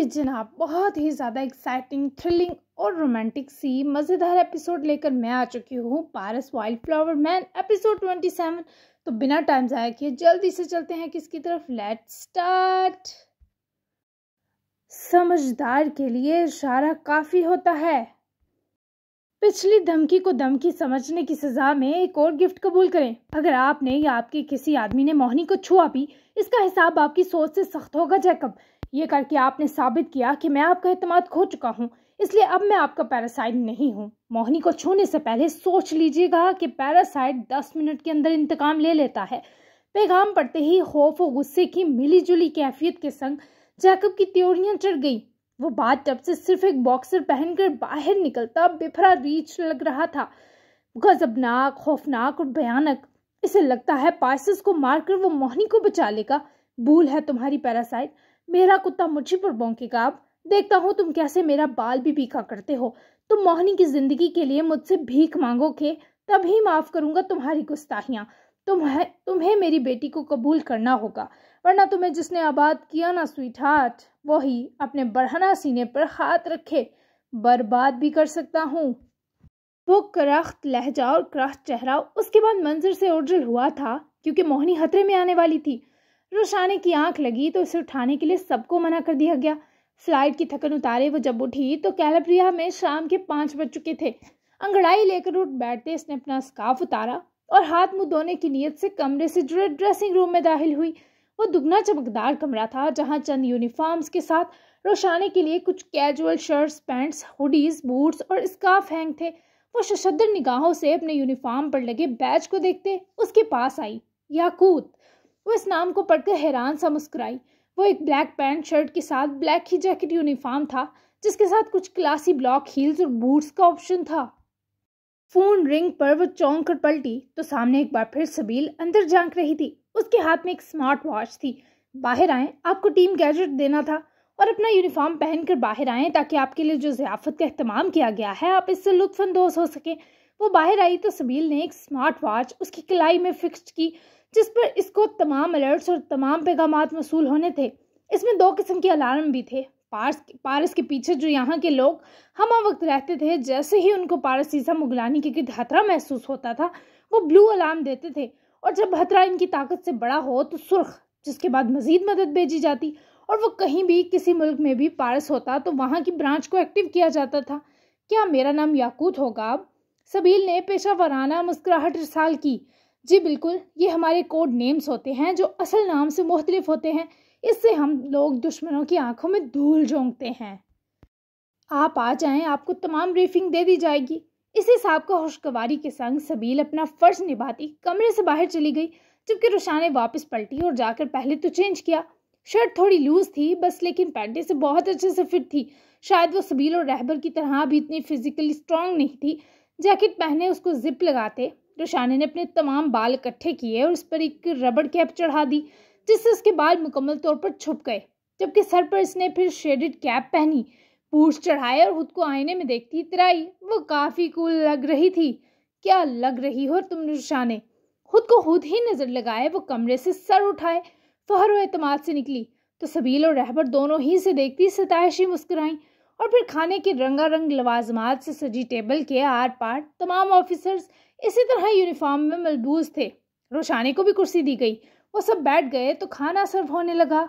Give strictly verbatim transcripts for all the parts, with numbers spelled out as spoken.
जी जनाब, बहुत ही ज़्यादा एक्साइटिंग, थ्रिलिंग और रोमांटिक सी मज़ेदार एपिसोड लेकर मैं आ चुकी हूँ। Paras wild flower man episode twenty seven. तो बिना टाइम ज़ाया किए जल्दी से चलते हैं किसकी तरफ। Let's start. समझदार के लिए इशारा काफ़ी होता है। पिछली धमकी को धमकी समझने की सजा में एक और गिफ्ट कबूल करें। अगर आपने या आपके किसी आदमी ने मोहिनी को छुआ भी, इसका हिसाब आपकी सोच से सख्त होगा जैकब। ये करके आपने साबित किया कि मैं आपका एतमाद खो चुका हूँ, इसलिए अब मैं आपका पैरासाइट नहीं हूँ। मोहिनी को छूने से पहले सोच लीजिएगा कि पैरासाइट दस मिनट के अंदर इंतकाम ले लेता है। पैगाम पढ़ते ही खौफ और गुस्से की मिलीजुली कैफियत के संग जैकब की त्योरियां चढ़ गई। वो बात जब से सिर्फ एक बॉक्सर पहनकर बाहर निकलता बेफरा रीच लग रहा था। गजबनाक, खौफनाक और भयानक। इसे लगता है पार्सेस को मारकर वो मोहिनी को बचा लेगा। भूल है तुम्हारी पैरासाइट, मेरा कुत्ता मुझी पर भौंकेगा। अब देखता हूँ तुम कैसे मेरा बाल भी पीखा करते हो। तुम मोहिनी की जिंदगी के लिए मुझसे भीख मांगोगे, तभी माफ करूंगा तुम्हारी गुस्ताखियां। तुम्हें तुम्हें मेरी बेटी को कबूल करना होगा, वरना तुम्हें जिसने आबाद किया ना स्वीट हार्ट, वही अपने बढ़ना सीने पर हाथ रखे बर्बाद भी कर सकता हूँ। वो करख्त लहजा और करख्त चेहरा उसके बाद मंजर से ओझल हुआ था, क्योंकि मोहिनी खतरे में आने वाली थी। रोशाने की आंख लगी तो उसे उठाने के लिए सबको मना कर दिया गया। फ्लाइट की थकन उतारे वो जब उठी तो कैलाब्रिया में शाम के पाँच बज चुके थे। अंगड़ाई लेकर उठ बैठते इसने अपना स्कार्फ उतारा और हाथ मुंह धोने की नीयत से कमरे से जुड़े ड्रेसिंग रूम में दाखिल हुई। वो दुगना चमकदार कमरा था, जहां चंद यूनिफॉर्म्स के साथ रोशाने के लिए कुछ casual shirts, pants, hoodies, boots और स्कार्फ हैंग थे। वो सशद्र निगाहों से अपने यूनिफॉर्म पर लगे बैज को देखते उसके पास आई। याकूत। वो इस नाम को पढ़कर हैरान सा मुस्कुराई। वो एक ब्लैक पैंट शर्ट के साथ ब्लैक ही जैकेट यूनिफॉर्म था, जिसके साथ कुछ क्लासी ब्लॉक हील्स और बूट्स का ऑप्शन था। फोन रिंग पर वो चौंक कर पलटी तो सामने एक बार फिर सबील अंदर झांक रही थी। उसके हाथ में एक स्मार्ट वॉच थी। बाहर आए, आपको टीम गैजेट देना था और अपना यूनिफॉर्म पहनकर बाहर आए ताकि आपके लिए जो ज़ियाफत का इख्तिमाम किया गया है आप इससे लुत्फानंदोज हो सके। वो बाहर आई तो सबील ने एक स्मार्ट वॉच उसकी कलाई में फिक्स की, जिस पर इसको तमाम अलर्ट्स और तमाम पैगामात मसूल होने थे। इसमें दो किस्म के अलार्म भी थे। पारस पारस के पीछे जो यहाँ के लोग हमा वक्त रहते थे, जैसे ही उनको पारस सीसा मुगलानी के गिर्द खतरा महसूस होता था, वो ब्लू अलार्म देते थे, और जब खतरा इनकी ताकत से बड़ा हो तो सुर्ख, जिसके बाद मजीद मदद भेजी जाती। और वो कहीं भी किसी मुल्क में भी पारस होता तो वहाँ की ब्रांच को एक्टिव किया जाता था। क्या मेरा नाम याकूत होगा अब? सबील ने पेशा वराना मुस्कुराहट इरसाल की। जी बिल्कुल, ये हमारे कोड नेम्स होते हैं जो असल नाम से मुख्तलिफ होते हैं। इससे हम लोग दुश्मनों की आंखों में धूल झोंकते हैं। आप आ जाएं, आपको तमाम ब्रीफिंग दे दी जाएगी। इस हिसाब का खुशगवारी के संग सबील अपना फर्ज निभाती कमरे से बाहर चली गई, जबकि रोशाने वापस पलटी और जाकर पहले तो चेंज किया। शर्ट थोड़ी लूज थी बस, लेकिन पैंटे से बहुत अच्छे से फिट थी। शायद वो सबील और रहबर की तरह भी इतनी फिजिकली स्ट्रांग नहीं थी। जैकेट पहने उसको जिप लगाते रोशाने ने अपने तमाम बाल इकट्ठे किए और उस पर एक रबड़ कैप चढ़ा दी, जिससे उसके बाल मुकम्मल तौर पर छुप गए। जबकि सर पर इसने फिर शेडेड कैप पहनी, पूछ चढ़ाए और खुद को आईने में देखती इतराई। वो काफी कूल लग रही थी। क्या लग रही हो तुम रोशाने? खुद को खुद ही नजर लगाए वो कमरे से सर उठाए फहर व एतमाद से निकली तो सबील और रहबर दोनों ही से देखती सतायशी मुस्कुराई। और फिर खाने के रंगारंग लवाजमात से सजी टेबल के आर पार तमाम ऑफिसर्स इसी तरह यूनिफॉर्म में मलबूस थे। रोशाने को भी कुर्सी दी गई। वो सब बैठ गए तो खाना सर्व होने लगा।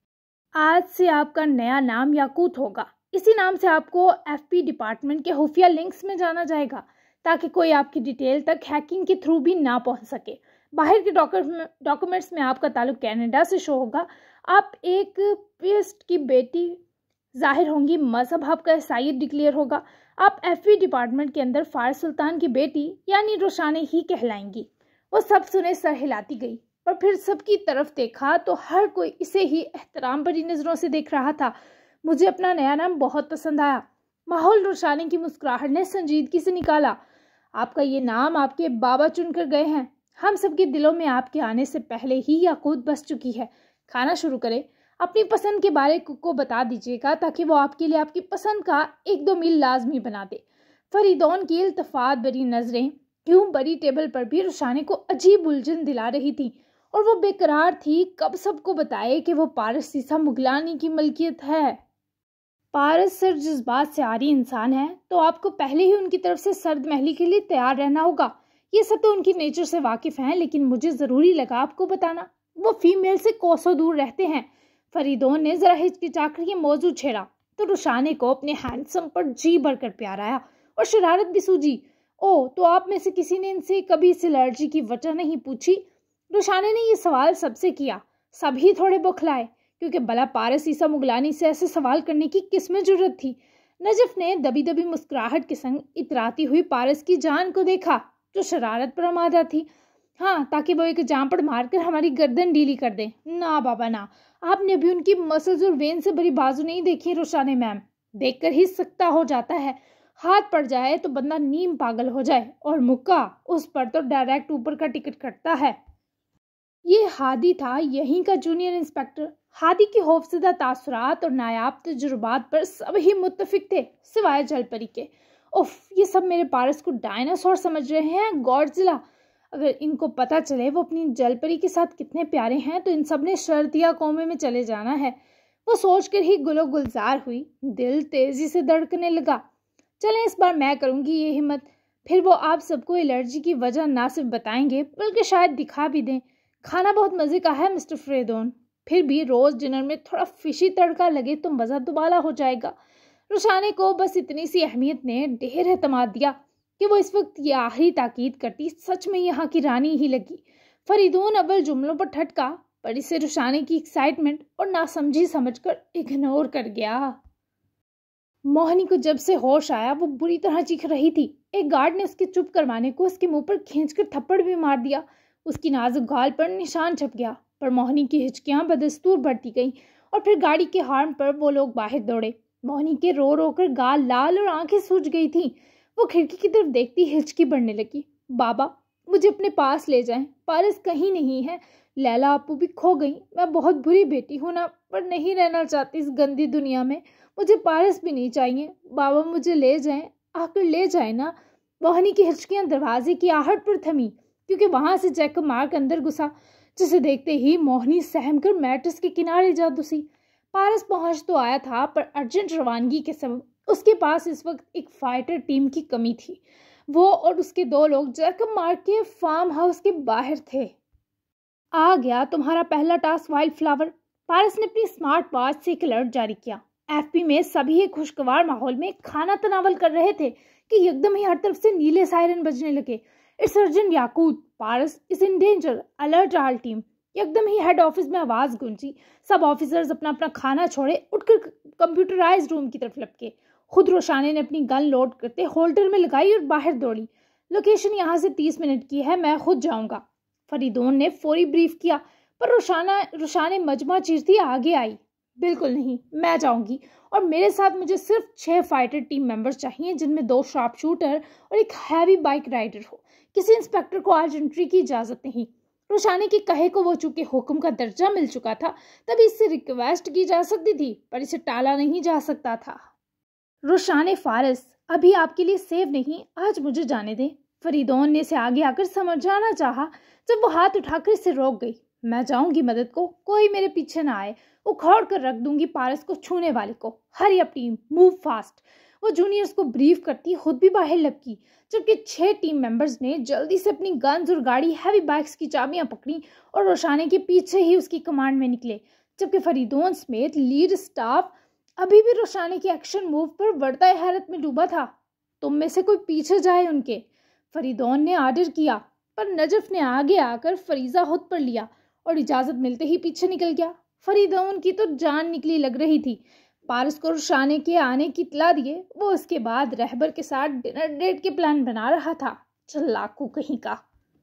आज से आपका नया नाम याकूत होगा। इसी नाम से आपको एफपी डिपार्टमेंट के खुफिया लिंक्स में जाना जाएगा, ताकि कोई आपकी डिटेल तक हैकिंग के थ्रू भी ना पहुंच सके। बाहर के डॉक्यूमेंट्स में आपका ताल्लुक कनाडा से शो होगा। आप एक प्रीस्ट की बेटी जाहिर होंगी। मजहब आपका ईसाईयत डिक्लेयर होगा। आप एफपी डिपार्टमेंट के अंदर फारस सुल्तान की बेटी यानी रोशाने ही कहलाएंगी। वो सब सुने सर हिलाती गई और फिर सबकी तरफ देखा तो हर कोई इसे ही एहतराम भरी नजरों से देख रहा था। मुझे अपना नया नाम बहुत पसंद आया। माहौल रोशाने की मुस्कुराहट ने संजीदगी से निकाला। आपका ये नाम आपके बाबा चुनकर गए हैं। हम सबके दिलों में आपके आने से पहले ही याकूत बस चुकी है। खाना शुरू करें। अपनी पसंद के बारे कुक को बता दीजिएगा ताकि वो आपके लिए आपकी पसंद का एक दो मील लाजमी बना दे। फरीदौन की इल्तफात भरी नजरें क्यों बड़ी टेबल पर भी रोशाने को अजीब उलझन दिला रही थी, और वो बेकरार थी कब सबको बताए कि वो पारस सीसा मुगलानी की मलकियत है। पारस सर जज्बात से आ रही इंसान है तो आपको पहले ही उनकी तरफ से सर्द महली के लिए तैयार रहना होगा। ये सब तो उनकी नेचर से वाकिफ हैं, लेकिन मुझे ज़रूरी लगा आपको बताना। वो फीमेल से कोसों दूर रहते हैं। फरीदौन ने ज़रा हिचकिचाकर ये मौजू छेड़ा तो रुशाने को अपने हैंडसम पर जी भरकर प्यार आया और शरारत भी सूझी। ओ, तो आप में से किसी ने इनसे कभी इस एलर्जी की वजह नहीं पूछी? रुशाने ने यह सवाल सबसे किया। सभी थोड़े बौखलाए, क्योंकि भला पारस ईसा मुगलानी से ऐसे सवाल करने की किसमें जरूरत थी। नजफ ने दबी दबी मुस्कुराहट के संग इतराती हुई पारस की जान को देखा, जो शरारत पर आमादा थी। हाँ, ताकि वो एक जांपड़ मारकर हमारी गर्दन ढीली कर दे। ना बाबा ना, आपने अभी उनकी मसल्स और वेन से भरी बाजू नहीं देखी रुशाने मैम। देखकर ही सकता हो जाता है, हाथ पड़ जाए तो बंदा नीम पागल हो जाए, और मुक्का उस पर तो डायरेक्ट ऊपर का टिकट कटता है। ये हादी था, यहीं का जूनियर इंस्पेक्टर। हादी की खौफजदा तासुरात और नायाब तजुर्बात पर सभी मुत्तफिक थे सिवाय जलपरी के। उफ, ये सब मेरे पारस को डायनासोर समझ रहे हैं, गॉडजिला। अगर इनको पता चले वो अपनी जलपरी के साथ कितने प्यारे हैं तो इन सब ने शर्तिया कौमे में चले जाना है। वो सोचकर ही गुलो गुलजार हुई, दिल तेजी से धड़कने लगा। चलें, इस बार मैं करूंगी ये हिम्मत। फिर वो आप सबको एलर्जी की वजह ना सिर्फ बताएंगे बल्कि शायद दिखा भी दें। खाना बहुत मज़े का है मिस्टर फ्रेदोन, फिर भी रोज़ डिनर में थोड़ा फिशी तड़का लगे तो मज़ा दुबाला हो जाएगा। रुशाने को बस इतनी सी अहमियत ने ढेर एतमाद दिया कि वो इस वक्त ये आखिरी ताकीद करती सच में यहाँ की रानी ही लगी। फरीदोन अव्वल जुमलों पर ठटका, पर इसे रुशाने की एक्साइटमेंट और नासमझी समझकर इग्नोर कर गया। मोहनी को जब से होश आया वो बुरी तरह चीख रही थी। एक गार्ड ने उसके चुप करवाने को उसके मुंह पर खींचकर थप्पड़ भी मार दिया। उसकी नाजुक गाल पर निशान छप गया, पर मोहनी की हिचकियां बदस्तूर बढ़ती गईं और फिर गाड़ी के हॉर्न पर वो लोग बाहर दौड़े। मोहनी के रो रो कर गाल लाल और आंखें सूज गई थीं। वो खिड़की की तरफ देखती हिचकी बढ़ने लगी। बाबा, मुझे अपने पास ले जाएं, पारस कहीं नहीं है। लैला आपू भी खो गई। मैं बहुत बुरी बेटी हूं ना, पर नहीं रहना चाहती इस गंदी दुनिया में। मुझे पारस भी नहीं चाहिए। बाबा मुझे ले जाएं, आकर ले जाए ना। मोहनी की हिचकियां दरवाजे की आहट पर थमी, क्योंकि वहां से जैकब मार्क अंदर घुसा, जिसे देखते ही मोहनी सहम कर मैट्रेस के किनारे जा घुसी। पारस पहुंच तो आया था, पर अर्जेंट रवानगी के सबब उसके पास इस वक्त एक फाइटर टीम की कमी थी। वो और उसके दो लोग जैकब मार्क के फार्म हाउस के बाहर थे। आ गया तुम्हारा पहला टास्क वाइल्ड फ्लावर। पारस ने अपनी स्मार्ट वॉच से एक अलर्ट जारी किया। एफपी में सभी एक खुशगवार माहौल में खाना तनावल कर रहे थे कि एकदम ही हर तरफ से नीले सायरन बजने लगे। It's urgent Yakut, Paras is in danger, alert all team. एकदम ही हेड ऑफिस में आवाज गूंजी। सब ऑफिसर्स अपना अपना खाना छोड़े उठकर कंप्यूटराइज रूम की तरफ लपके। खुद रोशाने ने अपनी गन लोड करते होल्डर में लगाई और बाहर दौड़ी। लोकेशन यहाँ से तीस मिनट की है, मैं खुद जाऊंगा। फरीदोन ने फौरी ब्रीफ किया, पर रोशाना रोशाने मजमा चीरती आगे आई। बिल्कुल नहीं, मैं जाऊंगी, और मेरे साथ मुझे सिर्फ छह फाइटर टीम मेंबर्स चाहिए, जिनमें दो शार्प शूटर और एक हैवी बाइक राइडर हो। किसी इंस्पेक्टर को आज एंट्री की इजाजत नहीं। रोशाने के कहे को वो चूंकि हुक्म का दर्जा मिल चुका था, तभी इससे रिक्वेस्ट की जा सकती थी, पर इसे टाला नहीं जा सकता था। रोशाने फारस, अभी आपके लिए सेव नहीं, आज मुझे जाने दें। फरीदौन ने इसे आगे आकर समझाना चाहा, जब वो हाथ उठाकर इसे रोक गई। मैं जाऊंगी मदद को, कोई मेरे पीछे ना आए। उखाड़ कर रख दूंगी पारस को छूने वाले को। Hurry up team, move fast. वो जूनियर्स को ब्रीफ करती खुद भी बाहर लपकी, जबकि छह टीम मेंबर्स ने जल्दी से अपनी गन्स और गाड़ी हैवी बाइक्स की चाबियां पकड़ी और रोशाने के पीछे ही उसकी कमांड में निकले, जबकि फरीदौन समेत लीड स्टाफ अभी भी रोशाने के एक्शन मूव पर वर्दा हैरत में डूबा था। तुम में से कोई पीछे जाए उनके, फरीदौन ने आर्डर किया, पर नजफ ने आगे आकर फरीजा खुद पर लिया और इजाजत मिलते ही पीछे निकल गया। फरीदौन की तो जान निकली लग रही थी। पारस को रुशाने के आने की इत्तला दिए वो उसके बाद रहबर के साथ डिनर डेट के प्लान बना रहा था। चलाकू कहीं का।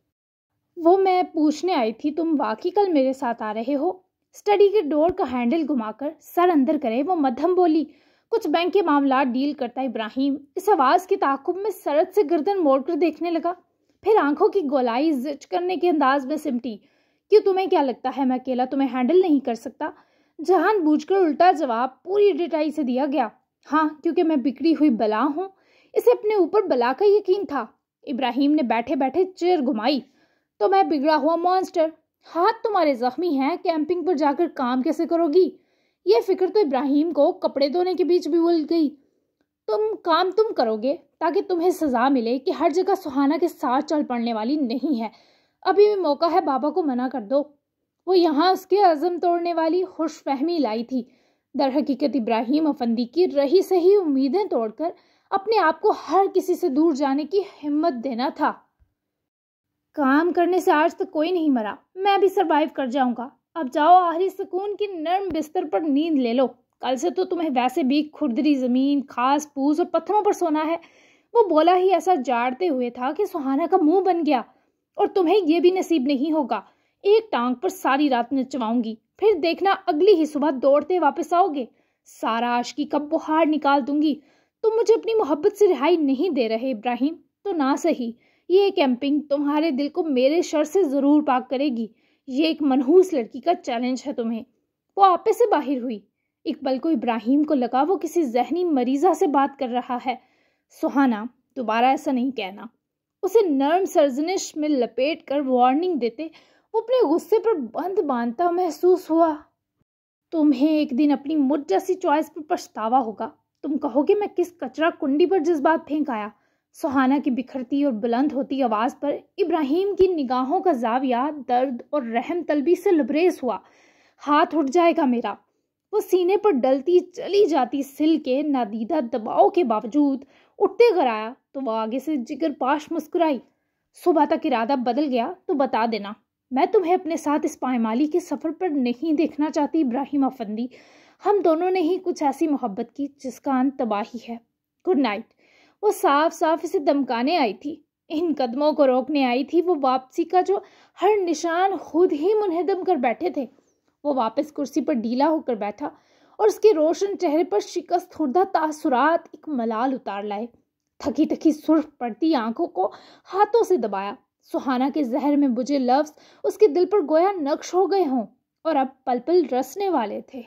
वो मैं पूछने आई थी, तुम वाकई कल मेरे साथ आ रहे हो? स्टडी के डोर का हैंडल घुमाकर सर अंदर करे वो मध्यम बोली। कुछ बैंक के मामला डील करता इब्राहिम इस आवाज के ताकुब में सरद से गर्दन मोड़कर देखने लगा, फिर आंखों की गोलाई जिच करने के अंदाज में सिमटी। क्यों, तुम्हें क्या लगता है मैं अकेला तुम्हें हैंडल नहीं कर सकता? जहान बूझकर उल्टा जवाब पूरी डिटाई से दिया गया। हाँ, क्योंकि मैं बिगड़ी हुई बला हूँ। इसे अपने ऊपर बला का यकीन था। इब्राहिम ने बैठे बैठे चेयर घुमाई। तो मैं बिगड़ा हुआ मॉन्स्टर। हाथ तुम्हारे जख्मी हैं, कैंपिंग पर जाकर काम कैसे करोगी? यह फिक्र तो इब्राहिम को कपड़े धोने के बीच भी भूल गई। तुम काम तुम करोगे ताकि तुम्हें सजा मिले कि हर जगह सुहाना के साथ चल पड़ने वाली नहीं है। अभी भी मौका है, बाबा को मना कर दो। वो यहाँ उसके अज़म तोड़ने वाली खुशफहमी लाई थी। दर हकीकत इब्राहिम अफंदी की रही सही उम्मीदें तोड़कर अपने आप को हर किसी से दूर जाने की हिम्मत देना था। काम करने से आज तक कोई नहीं मरा, मैं भी सरवाइव कर जाऊंगा। अब जाओ आखिरी सुकून की नर्म बिस्तर पर नींद ले लो। कल से तो तुम्हें वैसे भी खुरदरी जमीन, खास फूस और पत्थरों पर सोना है। वो बोला ही ऐसा जाड़ते हुए था कि सुहाना का मुंह बन गया। और तुम्हें यह भी नसीब नहीं होगा। एक टांग पर सारी रात नचवाऊंगी, फिर देखना अगली ही सुबह दौड़ते वापस आओगे। सारा आशिकी का बुहार निकाल दूंगी। तुम मुझे अपनी मोहब्बत से रिहाई नहीं दे रहे इब्राहिम, तो ना सही। ये कैंपिंग तुम्हारे दिल को मेरे शर से जरूर पाक करेगी। ये एक मनहूस लड़की का चैलेंज है तुम्हें। वो आपे से बाहर हुई। इकबाल को इब्राहिम को लगा वो किसी जहनी मरीजा से बात कर रहा है। सुहाना, दोबारा ऐसा नहीं कहना। उसे नर्म सर्जनिश में लपेट कर वार्निंग देते वो अपने गुस्से पर बंद बांधता महसूस हुआ। तुम्हें एक दिन अपनी मुझ जैसी चॉइस पर पछतावा होगा। तुम कहोगे मैं किस कचरा कुंडी पर जज्बात फेंक आया। सुहाना की बिखरती और बुलंद होती आवाज पर इब्राहिम की निगाहों का जाविया दर्द और रहम तलबी से लबरेज हुआ। हाथ उठ जाएगा मेरा। वो सीने पर डलती चली जाती सिल के नादीदा दबाव के बावजूद उठते कराया तो वह आगे से जिगर पाश मुस्कुराई। सुबह तक इरादा बदल गया तो बता देना। मैं तुम्हें अपने साथ इस पायमाली के सफर पर नहीं देखना चाहती इब्राहिम अफंदी। हम दोनों ने ही कुछ ऐसी मोहब्बत की जिसका अंत तबाही है। Good night. वो साफ साफ इसे धमकाने आई थी, इन कदमों को रोकने आई थी। वो वापसी का जो हर निशान खुद ही मुनहदम कर बैठे थे। वो वापस कुर्सी पर ढीला होकर बैठा और उसके रोशन चेहरे पर शिकस्त खुर्दा तासुरात एक मलाल उतार लाए। थकी थकी सुर्ख पड़ती आंखों को हाथों से दबाया। सुहाना के जहर में बुझे लफ्ज उसके दिल पर गोया नक्श हो गए हों और अब पल पल रसने वाले थे।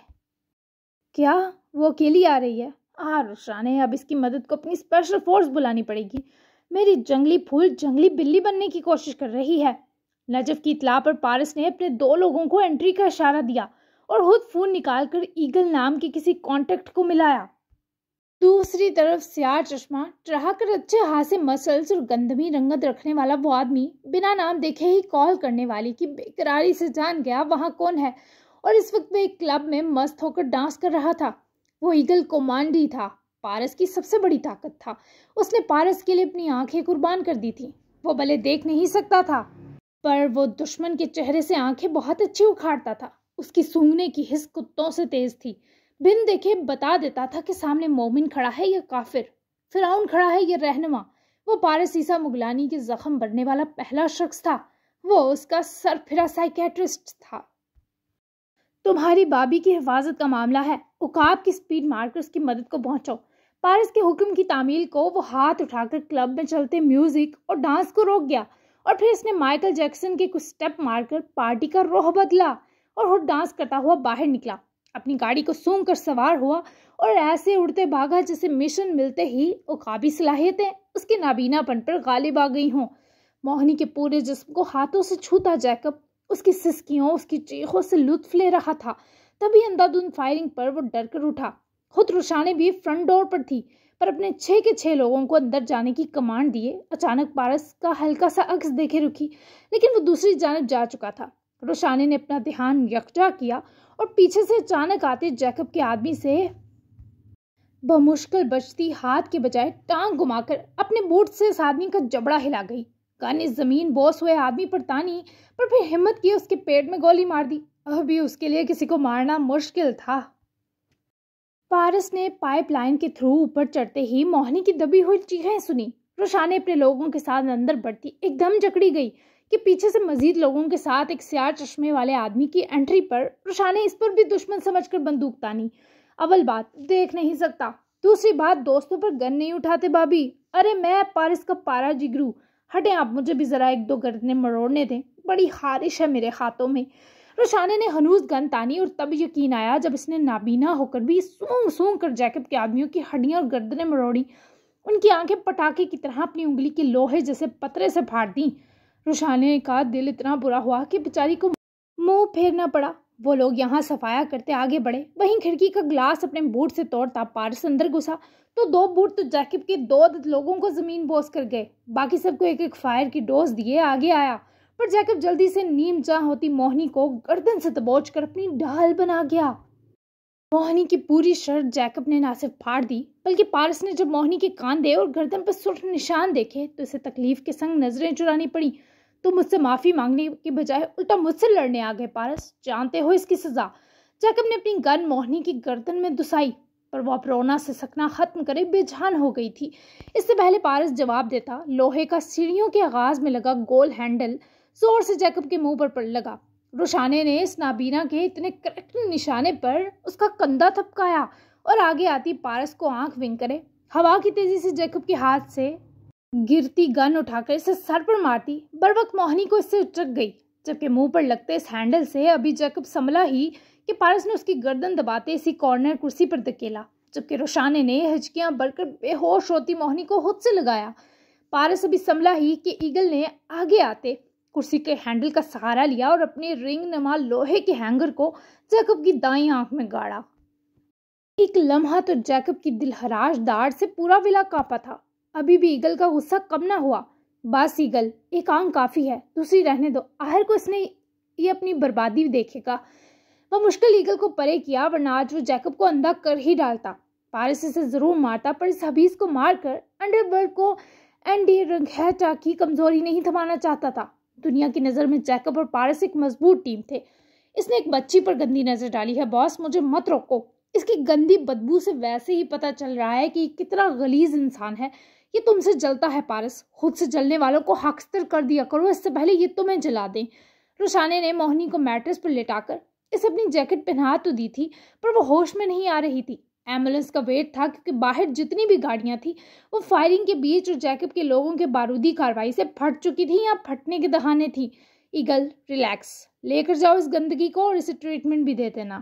क्या वो अकेली आ रही है? हाँ रुशाने, अब इसकी मदद को अपनी स्पेशल फोर्स बुलानी पड़ेगी। मेरी जंगली फूल जंगली बिल्ली बनने की कोशिश कर रही है। नजफ की इतला पर पारस ने अपने दो लोगों को एंट्री का इशारा दिया और खुद फोन निकालकर ईगल नाम के किसी कॉन्टेक्ट को मिलाया। दूसरी तरफ स्याह चश्मा चढ़ाकर अच्छे हासे मसल्स और गंदमी रंगत रखने वाला वो आदमी बिना नाम देखे ही कॉल करने वाली की बेकरारी से जान गया वहां कौन है। और इस वक्त वह एक क्लब में मस्त होकर डांस कर रहा था। वो ईगल कोमांडी था, पारस की सबसे बड़ी ताकत था। उसने पारस के लिए अपनी आंखें कुर्बान कर दी थी। वो भले देख नहीं सकता था, पर वो दुश्मन के चेहरे से आंखें बहुत अच्छी उखाड़ता था। उसकी सूंघने की हिस्स कुत्तों से तेज थी। बिन देखे बता देता था कि सामने मोमिन खड़ा है या काफिर, फिरौन खड़ा है या रहनुमा। वो पारस ईसा मुगलानी के जख्म भरने वाला पहला शख्स था। वो उसका सरफिरा साइकेट्रिस्ट था। तुम्हारी बाबी की हिफाजत का मामला है, उकाब की स्पीड मारकर उसकी मदद को पहुंचो। पारस के हुक्म की तामील को वो हाथ उठाकर क्लब में चलते म्यूजिक और डांस को रोक गया और फिर उसने माइकल जैक्सन के कुछ स्टेप मारकर पार्टी का रुख बदला और वो डांस करता हुआ बाहर निकला। अपनी गाड़ी को सूंघ कर सवार हुआ और ऐसे उड़ते भागा जैसे मिशन मिलते ही उकाबी सलाहियतें उसके नाबीनापन पर गालिब आ गई हों। मोहनी के पूरे जिस्म को हाथों से छूता जैकब उसकी सिसकियों, उसकी चीखों से लुत्फ ले रहा था। तभी अंधाधुंध फायरिंग पर वो डर कर उठा। खुद रुशाने भी फ्रंट डोर पर थी, पर अपने छह के छह लोगों को अंदर जाने की कमांड दिए अचानक पारस का हल्का सा अक्स देखे रुकी, लेकिन वो दूसरी जानब जा चुका था। रुशाने ने अपना ध्यान यकजा किया और पीछे से अचानक आते जैकब के आदमी से बमुश्किल बचती हाथ के बजाय टांग घुमाकर अपने बूट से इस आदमी का जबड़ा हिला गई। कानी जमीन बोस हुए आदमी पर तानी, पर फिर हिम्मत की उसके पेट में गोली मार दी। अभी उसके लिए किसी को मारना मुश्किल था। पारस ने पाइपलाइन के थ्रू ऊपर चढ़ते ही मोहनी की दबी हुई चीखें सुनी। रुशाने अपने लोगों के साथ अंदर बढ़ती एकदम जकड़ी गई कि पीछे से मजीद लोगों के साथ एक स्याह चश्मे वाले आदमी की एंट्री पर रुशाने इस पर भी दुश्मन समझकर बंदूक तानी। अव्वल बात देख नहीं सकता, दूसरी बात दोस्तों पर गन नहीं उठाते बाबी। अरे मैं पारस का पारा जिगरू, हटे आप, मुझे भी जरा एक दो गर्दनें मरोड़ने दें, बड़ी खारिश है मेरे हाथों में। रुशाने ने हनूज गन तानी और तब यकीन आया जब इसने नाबीना होकर भी सूंघ सूंघ कर जैकब के आदमियों की हड्डियां और गर्दनें मरोड़ी। उनकी आंखें पटाखे की तरह अपनी उंगली के लोहे जैसे पतरे से फाड़ दी। रुशाने का दिल इतना बुरा हुआ कि बेचारी को मुंह फेरना पड़ा। वो लोग यहाँ सफाया करते आगे बढ़े। वहीं खिड़की का ग्लास अपने बूट से तोड़ता पारस अंदर घुसा तो दो बूट तो जैकब के दो लोगों को जमीन बोस कर गए। बाकी सबको एक एक फायर की डोज दिए आगे आया, पर जैकब जल्दी से नीम जा होती मोहिनी को गर्दन से दबोच कर अपनी ढाल बना गया। मोहिनी की पूरी शर्ट जैकब ने ना सिर्फ फाड़ दी, बल्कि पारस ने जब मोहिनी के कांधे और गर्दन पर सुर्ख निशान देखे तो इसे तकलीफ के संग नजरें चुरानी पड़ी। तो मुझसे माफी मांगने के बजाय उल्टा मुझसे लड़ने आ गए पारस, जानते हो इसकी सजा। जैकब ने अपनी गन मोहिनी की गर्दन में दुसाई, पर वो रोना से सकना खत्म करे बेजान हो गई थी। इससे पहले पारस जवाब देता, लोहे का सीढ़ियों के आगाज में लगा गोल हैंडल जोर से जैकब के मुंह पर पड़ लगा। रोशाने ने इस नाबीना के इतने करेक्ट निशाने पर उसका कंधा थपकाया और आगे आती पारस को आंख विंग करे हवा की तेजी से जैकब के हाथ से गिरती गन उठाकर इसे सर पर मारती। बर वक्त मोहिनी को इससे उचक गई, जबकि मुंह पर लगते इस हैंडल से अभी जैकब संभला ही कि पारस ने उसकी गर्दन दबाते इसी कॉर्नर कुर्सी पर धकेला, जबकि रोशाने ने हिचकियां भरकर बेहोश होती मोहिनी को खुद से लगाया। पारस अभी संभला ही कि ईगल ने आगे आते कुर्सी के हैंडल का सहारा लिया और अपने रिंग नमा लोहे के हैंगर को जैकब की दाईं आंख में गाड़ा। एक लम्हा तो जैकब की दिलहराश दाढ़ से पूरा विला कांपा था। अभी भी ईगल का गुस्सा कम ना हुआ। बस ईगल, एक आंख काफी है, दूसरी रहने दो, आखिर को इसने ये अपनी बर्बादी देखेगा। वह मुश्किल ईगल को परे किया, वरना आज वो जैकब को अंधा कर ही डालता। पारस इसे जरूर मारता, पर इस हबीज को मारकर अंडरवर्ल्ड को एंडी रंगहैटा की कमजोरी नहीं थमाना चाहता था। दुनिया की नजर में जैकब और पारस एक मजबूत टीम थे। इसने एक बच्ची पर गंदी नजर डाली है। बॉस, मुझे मत रोको। इसकी गंदी बदबू से वैसे ही पता चल रहा है कि कितना गलीज इंसान है। ये तुमसे जलता है पारस, खुद से जलने वालों को हकस्तर कर दिया करो, इससे पहले ये तुम्हें जला दें। रोशाने ने मोहिनी को मैट्रेस पर लेटाकर इसे अपनी जैकेट पहना तो दी थी, पर वो होश में नहीं आ रही थी। एम्बुलेंस का वेट था, क्योंकि बाहर जितनी भी गाड़ियां थी वो फायरिंग के बीच और जैकब के लोगों के बारूदी कार्रवाई से फट चुकी थी या फटने के दहाने थी। ईगल, रिलैक्स, लेकर जाओ इस गंदगी को और इसे ट्रीटमेंट भी दे देना।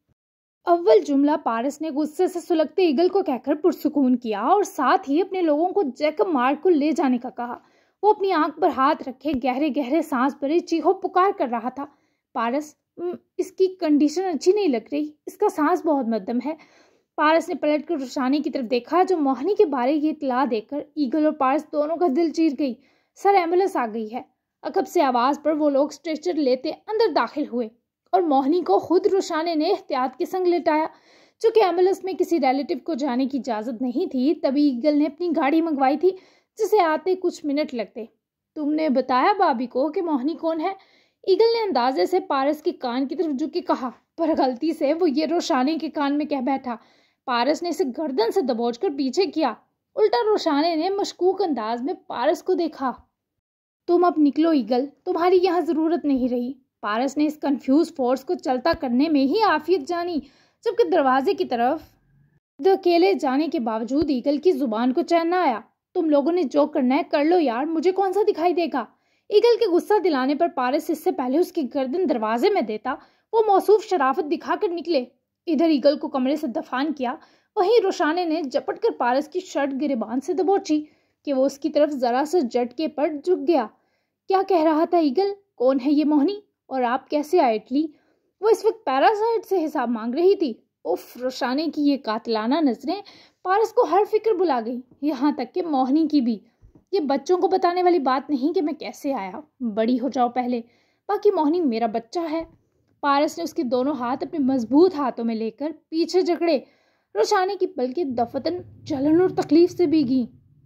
अव्वल जुमला पारस ने गुस्से से सुलगते ईगल को कहकर पुरसुकून किया और साथ ही अपने लोगों को जैकब मार्ग को ले जाने का कहा। वो अपनी आंख पर हाथ रखे गहरे गहरे सांस भरे चीखो पुकार कर रहा था। पारस, इसकी कंडीशन अच्छी नहीं लग रही, इसका सांस बहुत मध्यम है। पारस ने पलट कर रोशानी की तरफ देखा, जो मोहिनी के बारे ये इतला देकर ईगल और पारस दोनों का दिल चीर गई। सर, एम्बुलेंस आ गई है। अकब से आवाज पर वो लोग स्ट्रेचर लेते अंदर दाखिल हुए और मोहिनी को खुद रोशाने ने एहतियात के संग लेटाया। चूंकि एम्बुलेंस में किसी रिलेटिव को जाने की इजाजत नहीं थी, तभी ईगल ने अपनी गाड़ी मंगवाई थी, जिसे आते कुछ मिनट लगते। तुमने बताया भाभी को कि मोहिनी कौन है? ईगल ने अंदाजे से पारस के कान की तरफ झुक के कहा, पर गलती से वो ये रोशाने के कान में कह बैठा। पारस ने इसे गर्दन से दबोचकर पीछे किया। उल्टा रोशाने ने मशकूक अंदाज में पारस को देखा। तुम अब निकलो ईगल, तुम्हारी यहाँ जरूरत नहीं रही। पारस ने इस कंफ्यूज फोर्स को चलता करने में ही आफियत जानी, जबकि दरवाजे की तरफ धकेले जाने के बावजूद ईगल की जुबान को चैन न आया। तुम लोगों ने जो करना है कर लो यार, मुझे कौन सा दिखाई देगा। ईगल के गुस्सा दिलाने पर पारस इससे पहले उसकी गर्दन दरवाजे में देता वो मौसूफ शराफत दिखाकर निकले। इधर ईगल को कमरे से दफान किया, वहीं रोशाने ने झपट कर पारस की शर्ट गिरेबान से दबोची कि वो उसकी तरफ जरा सा झटके पर झुक गया। क्या कह रहा था ईगल? कौन है ये मोहिनी और आप कैसे आए इटली? वो इस वक्त पैरासाइट से हिसाब मांग रही थी। उफ, रोशाने की ये कातिलाना नजरें पारस को हर फिक्र बुला गई, यहाँ तक कि मोहिनी की भी। ये बच्चों को बताने वाली बात नहीं कि मैं कैसे आया, बड़ी हो जाओ पहले, बाकी मोहिनी मेरा बच्चा है। पारस ने उसके दोनों हाथ अपने मजबूत हाथों में लेकर पीछे जकड़े। रोशाने की पलकें दफतन जलन और तकलीफ से भीगी।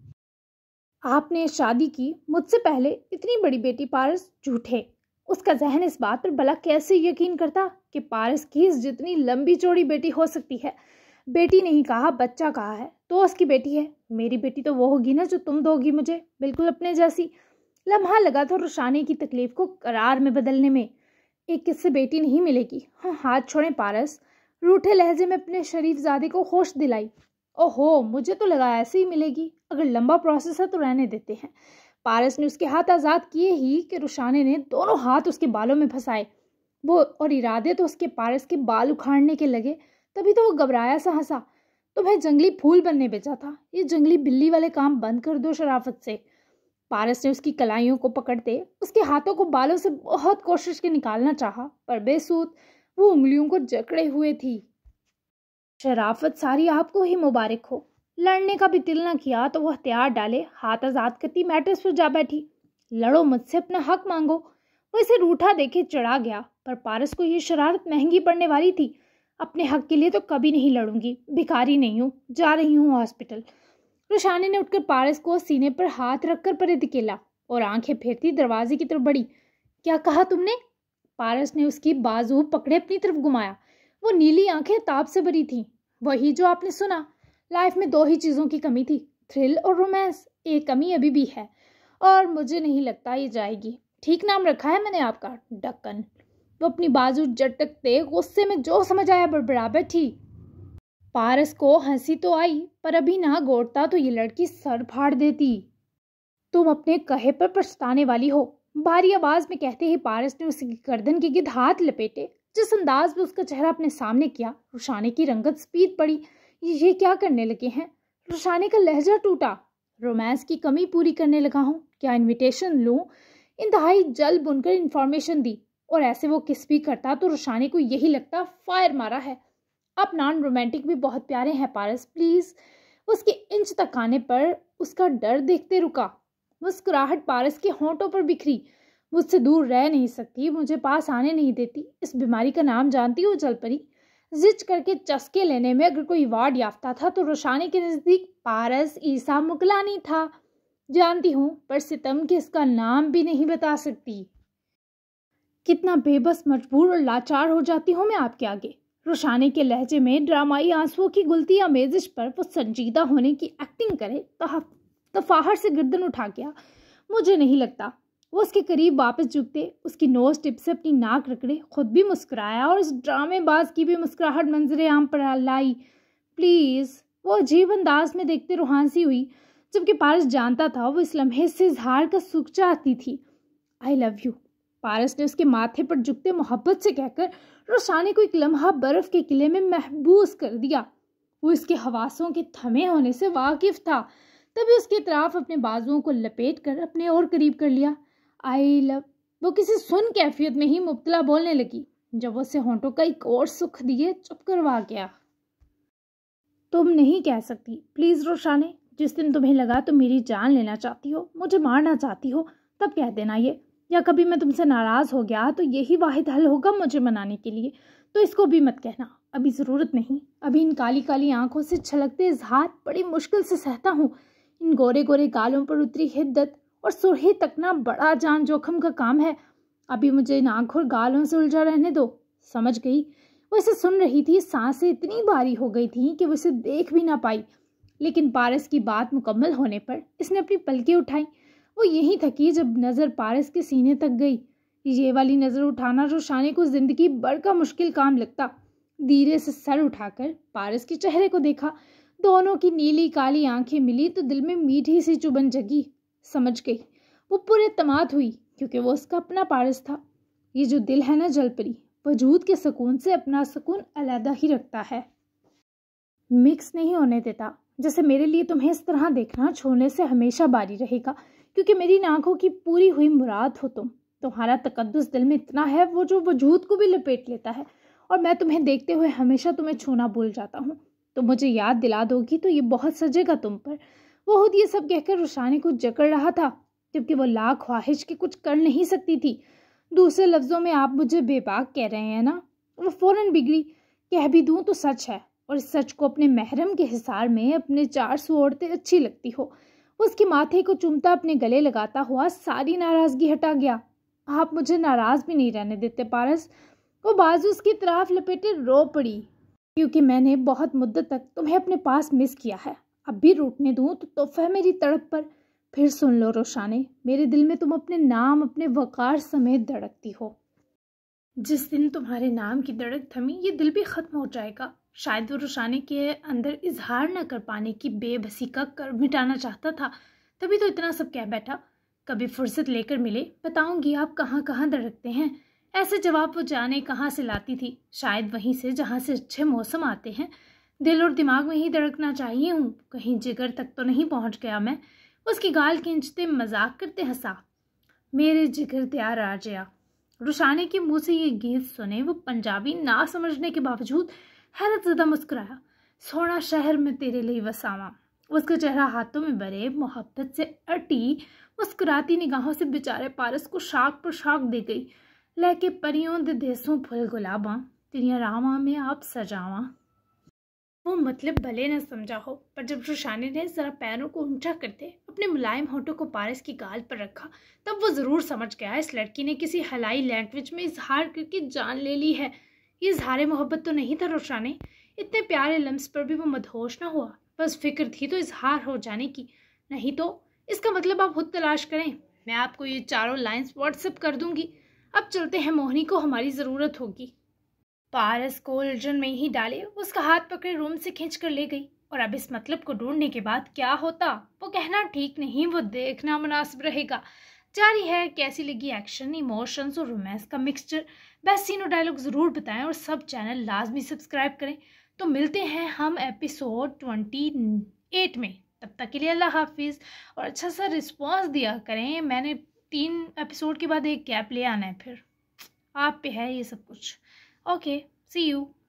आपने शादी की मुझसे पहले, इतनी बड़ी बेटी पारस, झूठे। उसका जहन इस बात पर भला कैसे यकीन करता कि पारस की जितनी लंबी चौड़ी बेटी हो सकती है। बेटी नहीं कहा, बच्चा कहा है, तो उसकी बेटी है। मेरी बेटी तो वो होगी ना जो तुम दोगी मुझे, बिल्कुल अपने जैसी। लम्हा लगा था रोशाने की तकलीफ को करार में बदलने में। एक किससे बेटी नहीं मिलेगी। हाँ, हाथ छोड़े पारस, रूठे लहजे में अपने शरीफजादे को होश दिलाई। ओहो, मुझे तो लगा ऐसे ही मिलेगी। अगर लंबा प्रोसेस है तो रहने देते हैं। पारस ने उसके हाथ आज़ाद किए ही कि रोशाने ने दोनों हाथ उसके बालों में फंसाए। वो और इरादे तो उसके पारस के बाल उखाड़ने के लगे। तभी तो वो घबराया सा हंसा। तुम्हें जंगली फूल बनने भेजा था, ये जंगली बिल्ली वाले काम बंद कर दो शराफत से। पारस ने उसकी कलाइयों को पकड़ते उसके हाथों को बालों से बहुत कोशिश के निकालना चाहा, पर बेसूद। वो उंगलियों को जकड़े हुए थी। शराफत सारी आपको ही मुबारक हो। लड़ने का भी दिल न किया तो वह हथियार डाले हाथ आजाद करती मैट्रेस पर जा बैठी। लड़ो मुझसे, अपना हक मांगो। वो इसे रूठा देखे चढ़ा गया, पर पारस को यह शरारत महंगी पड़ने वाली थी। अपने हक के लिए तो कभी नहीं लड़ूंगी, भिखारी नहीं हूँ, जा रही हूँ हॉस्पिटल। रोशानी ने उठकर पारस को सीने पर हाथ रखकर परे धकेला और आंखें फेरती दरवाजे की तरफ बढ़ी। क्या कहा तुमने? पारस ने उसकी बाजू पकड़े अपनी तरफ घुमाया। वो नीली आंखें ताप से भरी थीं। वही जो आपने सुना। लाइफ में दो ही चीज़ों की कमी थी, थ्रिल और रोमांस। एक कमी अभी भी है और मुझे नहीं लगता ये जाएगी। ठीक नाम रखा है मैंने आपका, डक्कन। वो अपनी बाजू झटकते गुस्से में जो समझ आया बड़बड़ा बैठी। पारस को हंसी तो आई, पर अभी ना गोड़ता तो ये लड़की सर फाड़ देती। तुम अपने कहे पर पछताने वाली हो, भारी आवाज में कहते ही पारस ने उसकी गर्दन के गिद्ध हाथ लपेटे। जिस अंदाज में उसका चेहरा अपने सामने किया, रोशानी की रंगत स्पीड पड़ी। ये क्या करने लगे हैं? रोशानी का लहजा टूटा। रोमांस की कमी पूरी करने लगा हूँ, क्या इनविटेशन लूँ? इंतहाई जल बुनकर इन्फॉर्मेशन दी, और ऐसे वो किस भी करता तो रोशानी को यही लगता फायर मारा है। आप नॉन रोमांटिक भी बहुत प्यारे हैं पारस, प्लीज। उसके इंच तक आने पर उसका डर देखते रुका। मुस्कुराहट पारस के होंठों पर बिखरी। मुझसे दूर रह नहीं सकती, मुझे पास आने नहीं देती। इस बीमारी का नाम जानती हो जलपरी? जिच करके चस्के लेने में अगर कोई वार्ड याफ्ता था तो रोशानी के नजदीक पारस ईसा मुगलानी था। जानती हूँ, पर सितम के इसका नाम भी नहीं बता सकती। कितना बेबस, मजबूर और लाचार हो जाती हूँ मैं आपके आगे। रोशानी के लहजे में ड्रामाई आंसुओं की गुलती आमेजिश पर वो संजीदा होने की एक्टिंग करे तो तफाहर से गर्दन उठा गया। मुझे नहीं लगता। वो उसके करीब वापस झुकते, उसकी नोज टिप से अपनी नाक रगड़े, खुद भी मुस्कुराया और इस ड्रामेबाज की भी मुस्कुराहट मंजरे आम पर लाई। प्लीज। वो अजीब अंदाज में देखते रूहान सी हुई, जबकि पारस जानता था वो इस लम्हे से इजहार का सुख चाहती थी। आई लव यू, पारस ने उसके माथे पर झुकते मोहब्बत से कहकर रोशानी को एक लम्हा बर्फ के किले में महबूस कर दिया। वो इसके हवासों के थमे होने से वाकिफ था, तभी उसके तरफ अपने बाजुओं को लपेट कर अपने और करीब कर लिया। I love. वो किसी सुन कैफियत में ही मुब्तला बोलने लगी, जब वो उसे होंठों का एक और सुख दिए चुप करवा गया। तुम नहीं कह सकती, प्लीज रोशानी। जिस दिन तुम्हें लगा तुम मेरी जान लेना चाहती हो, मुझे मारना चाहती हो, तब कह देना ये। या कभी मैं तुमसे नाराज हो गया तो यही वाहिद हल होगा मुझे मनाने के लिए, तो इसको भी मत कहना। अभी ज़रूरत नहीं। अभी इन काली काली आंखों से छलकते इजहार बड़ी मुश्किल से सहता हूँ। इन गोरे गोरे गालों पर उतरी हिद्दत और सुर्खी तकना बड़ा जान जोखम का काम है। अभी मुझे इन आंखों और गालों से उलझा रहने दो। समझ गई? वो इसे सुन रही थी, सांसें इतनी भारी हो गई थी कि वो इसे देख भी ना पाई। लेकिन पारस की बात मुकम्मल होने पर इसने अपनी पलकें उठाई। वो यहीं थकी जब नज़र पारस के सीने तक गई। ये वाली नज़र उठाना रोशानी को जिंदगी भर का मुश्किल काम लगता। धीरे से सर उठाकर पारस के चेहरे को देखा। दोनों की नीली काली आंखें मिली तो दिल में मीठी सी चुभन जगी। समझ गई। वो पूरे तमात हुई, क्योंकि वो उसका अपना पारस था। ये जो दिल है ना जलपरी, वजूद के सुकून से अपना सुकून अलग ही रखता है, मिक्स नहीं होने देता। जैसे मेरे लिए तुम्हें इस तरह देखना छोड़ने से हमेशा बारी रहेगा, क्योंकि मेरी आंखों की पूरी हुई मुराद हो तुम। तुम्हारा तकद्दुस दिल में इतना है वो जो वजूद को भी लपेट लेता है, और मैं तुम्हें देखते हुए हमेशा तुम्हें छूना भूल जाता हूँ। तो मुझे याद दिला दोगी तो ये बहुत सजेगा तुम पर। वो खुद ये सब कहकर रोशानी को जकड़ रहा था, जबकि वो लाख ख्वाहिश के कुछ कर नहीं सकती थी। दूसरे लफ्जों में आप मुझे बेबाक कह रहे हैं ना? वो फौरन बिगड़ी। कह भी दूं तो सच है, और इस सच को अपने महरम के हिसार में अपने चार सौ औरतें अच्छी लगती हो। उसके माथे को चूमता अपने गले लगाता हुआ सारी नाराजगी हटा गया। आप मुझे नाराज भी नहीं रहने देते पारस। वो बाजू उसकी तरफ लपेटे रो पड़ी। क्योंकि मैंने बहुत मुद्दत तक तुम्हें अपने पास मिस किया है। अब भी रूठने दूं तो तोहफा है मेरी तड़प पर। फिर सुन लो रोशानी, मेरे दिल में तुम अपने नाम अपने वकार समेत धड़कती हो। जिस दिन तुम्हारे नाम की धड़क थमी, ये दिल भी खत्म हो जाएगा। शायद वो रोशानी के अंदर इजहार न कर पाने की बेबसी का कर मिटाना चाहता था, तभी तो इतना सब कह बैठा। कभी फुर्सत लेकर मिले, बताऊंगी आप कहाँ कहाँ धड़कते हैं। ऐसे जवाब वो जाने कहाँ से लाती थी, शायद वहीं से जहाँ से अच्छे मौसम आते हैं। दिल और दिमाग में ही धड़कना चाहिए हूँ, कहीं जिगर तक तो नहीं पहुँच गया मैं। उसकी गाल खींचते मजाक करते हंसा। मेरे जिगर तैयार आ गया। रुशाने के मुंह से ये गीत सुने वो पंजाबी ना समझने के बावजूद हैरत ज़दा मुस्कुराया। सोना शहर में तेरे लिए वसावा। उसका चेहरा हाथों में भरे मोहब्बत से अटी मुस्कुराती निगाहों से बेचारे पारस को शाख पर शाख दे गई। लेके परियों दे देसों फुल गुलाबा तेरिया रावां में आप सजावा। वो मतलब भले न समझा हो, पर जब रुशाने ने जरा पैरों को ऊंचा करते अपने मुलायम होठों को पारस की गाल पर रखा, तब वो जरूर समझ गया इस लड़की ने किसी हलाई लैंग्वेज में इजहार करके जान ले ली है। ये इजहार मोहब्बत तो नहीं था रुशाने। इतने प्यारे लम्स पर भी वो मदहोश ना हुआ। बस फिक्र थी तो इजहार हो जाने की, नहीं तो इसका मतलब आप खुद तलाश करें। मैं आपको ये चारों लाइंस व्हाट्सएप कर दूंगी। अब चलते हैं, मोहिनी को हमारी ज़रूरत होगी। पारस को उलझन में ही डाले उसका हाथ पकड़े रूम से खींच कर ले गई। और अब इस मतलब को ढूंढने के बाद क्या होता वो कहना ठीक नहीं, वो देखना मुनासिब रहेगा। जारी है कैसी लगी एक्शन, इमोशंस और रोमांस का मिक्सचर। बेस्ट सीन और डायलॉग ज़रूर बताएं और सब चैनल लाजमी सब्सक्राइब करें। तो मिलते हैं हम एपिसोड ट्वेंटी एट में। तब तक के लिए अल्लाह हाफिज़ और अच्छा सा रिस्पॉन्स दिया करें। मैंने तीन एपिसोड के बाद एक गैप ले आना है, फिर आप पे है ये सब कुछ। Okay, see you.